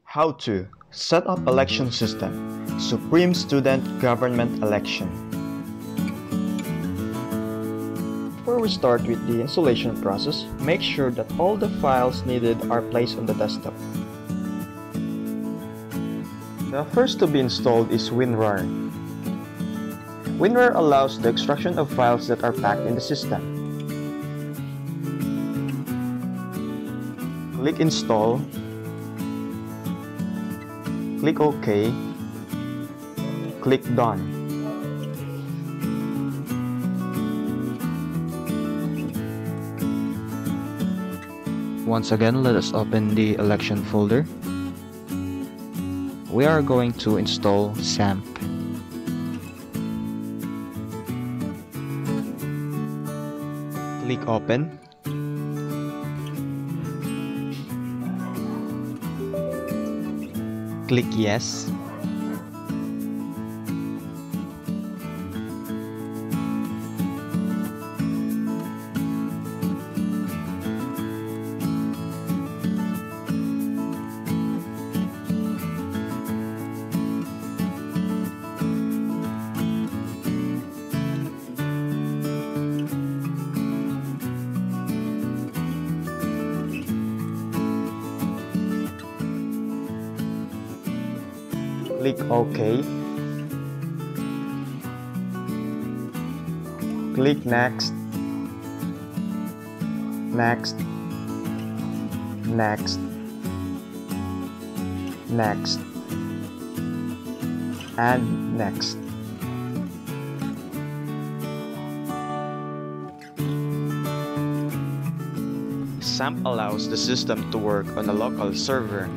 How to set up election system, Supreme Student Government Election. Before we start with the installation process, make sure that all the files needed are placed on the desktop. The first to be installed is WinRAR. WinRAR allows the extraction of files that are packed in the system. Click Install. Click OK. Click Done. Once again, let us open the election folder. We are going to install SAMP. Click Open. Click Yes. Click OK. Click Next. Next. Next. Next. And Next. SAMP allows the system to work on a local server.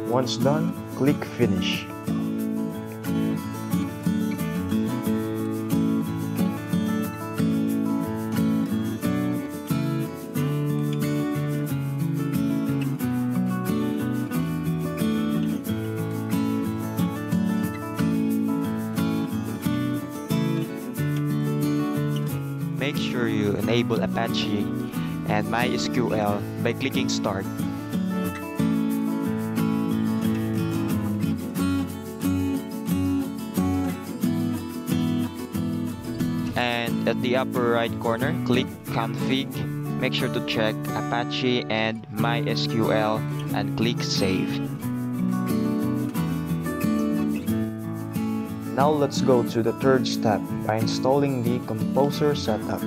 Once done, click Finish. Make sure you enable Apache and MySQL by clicking Start. And at the upper right corner, click Config. Make sure to check Apache and MySQL and click Save. Now let's go to the third step by installing the Composer setup.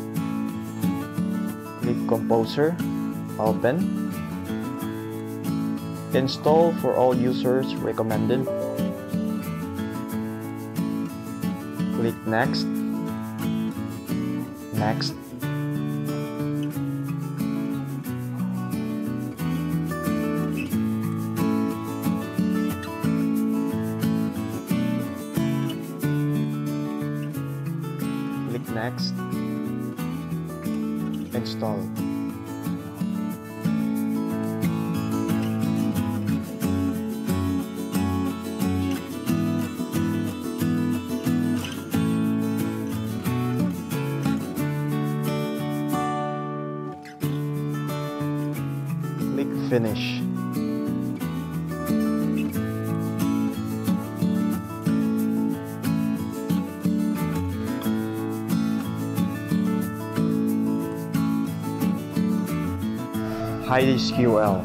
Click Composer, open. Install for all users recommended. Click Next. Next. Click Next. Install. Click Finish. HideSQL.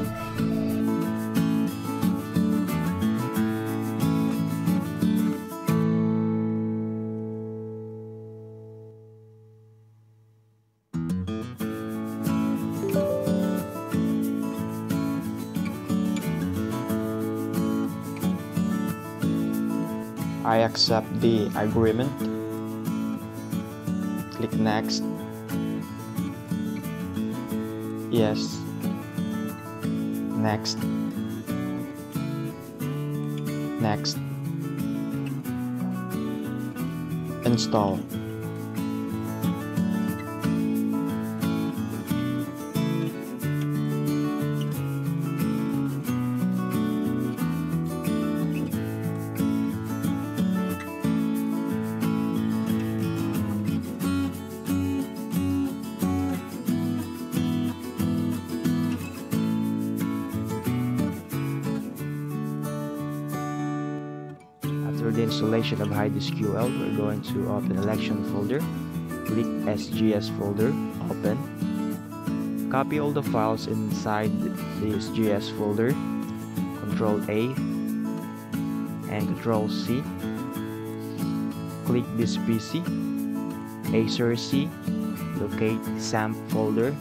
I accept the agreement. Click Next. Yes. Next. Next. Install. After the installation of HideSQL, we're going to open Election folder, click SGS folder, open. Copy all the files inside the SGS folder, Ctrl A and Ctrl C. Click this PC, Acer C, locate SAMP folder,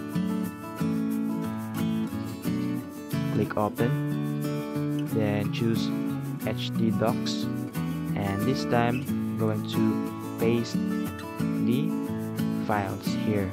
click open, then choose htdocs, and this time I'm going to paste the files here.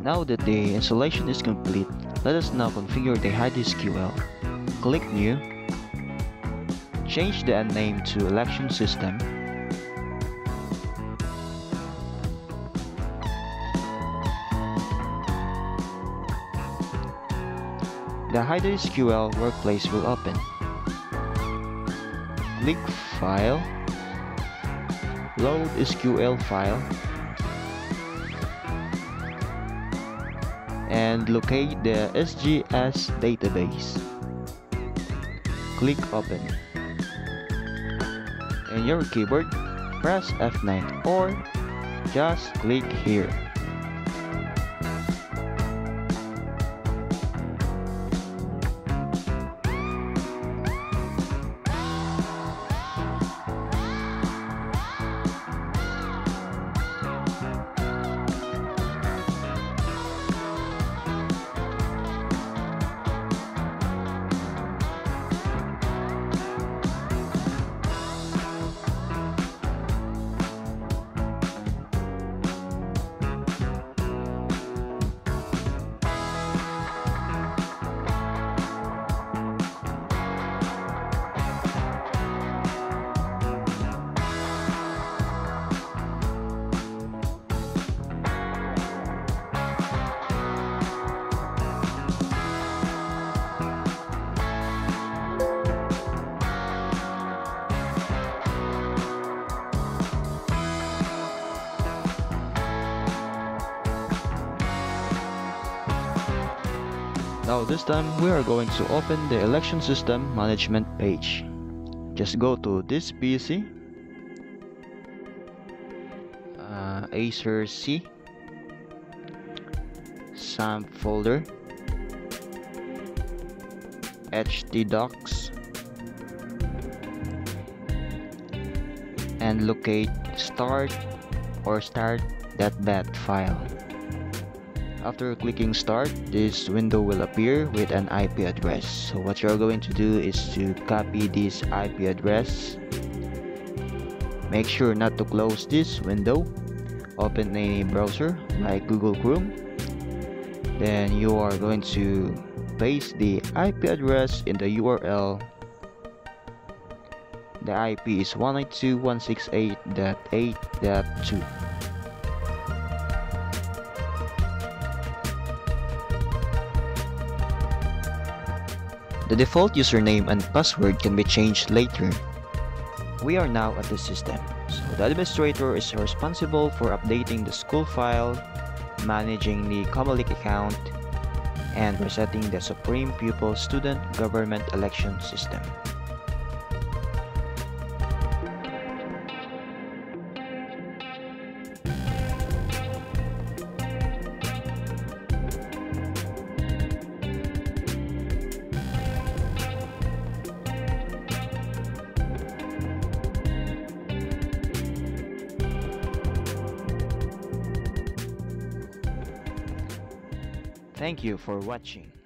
Now that the installation is complete, let us now configure the HideSQL. Click New, change the name to Election System, the HideSQL workplace will open. Click File, Load SQL File, and locate the SGS database. Click Open. In your keyboard, press F9 or just click here. Now this time we are going to open the election system management page. Just go to this PC, Acer C, SAMP folder, htdocs, and locate start or start.bat file. After clicking start, this window will appear with an IP address. So what you're going to do is to copy this IP address. Make sure not to close this window. Open a browser like Google Chrome. Then you are going to paste the IP address in the URL. The IP is 192.168.8.2. The default username and password can be changed later. We are now at the system, so the administrator is responsible for updating the school file, managing the Commalik account, and resetting the Supreme Pupil Student Government Election System. Thank you for watching.